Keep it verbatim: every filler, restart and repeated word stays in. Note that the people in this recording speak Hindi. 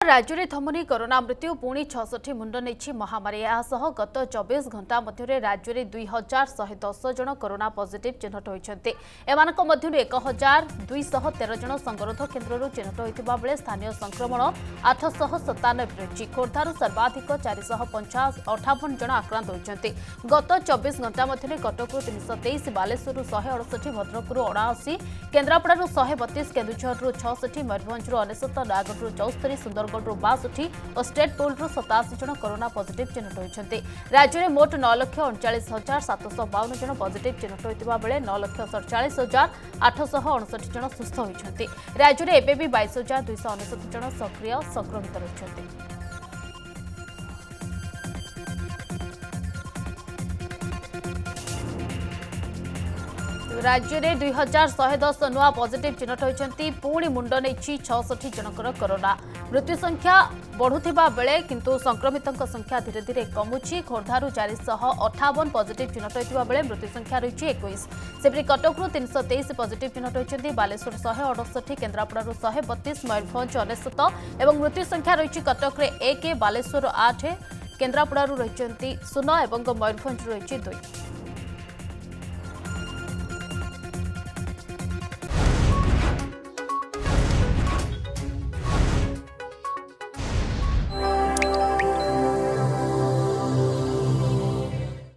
राज्य में थमुनी कोरोना मृत्यु पुणी छठी मुंड नहीं महामारी गत चौबीस घंटा मध्य राज्य में दुई हजार शहे दस जन कोरोना पॉजिटिव चिन्हट होती एम एक हजार दुईश तेरह जन संगरोध केन्द्र चिन्हट होता बेले स्थानीय संक्रमण आठश सतानबे रही खोर्धार सर्वाधिक चार पंचाश अठावन जन आक्रांत होती गत चौबीस घंटा मध्य कटक तीन सौ तेईस बालेश्वर शहे अड़सठी भद्रक अणाशी केन्द्रापड़ा शहे बतीस केन्दुझर छठी मयूरभंज अनेशत नयागढ़ चौस्तरी सुंदरगढ़ बासठी और स्टेट पोल्रु सताशी जन कोरोना पॉजिटिव चिन्हट होती राज्य में मोट नौ लाख अड़चाश हजार सातश बावन जन पॉजिटिव चिन्हट होता बेले नौ लाख सड़चाश हजार आठश अणसठ जन सुस्थ होती राज्य में एबे भी बाईस हजार दुईश अनेशत जन सक्रिय संक्रमित रही। राज्य में दुई हजार शहे दस नुआ पॉजिटिव चिन्हट होती पुणी मुंड नहीं छठी जनकर कोरोना मृत्यु संख्या बढ़ुवा बेले किंतु संक्रमितों संख्या धीरे धीरे कमुची खोर्धार चार अठावन पॉजिटिव चिन्हट होता बेले मृत्यु संख्या रही इक्कीस सेपरी कटकू तीन सौ तेईस पॉजिटिव चिन्हट होती बालेश्वर शहे अड़सठी केन्द्रापड़ा शहे बतीस मयूरभंज अनेशत और मृत्यु संख्या रही कटक एक बालेश्वर आठ केन्द्रापड़ा रही शून्य और मयूरभंज रही दुई।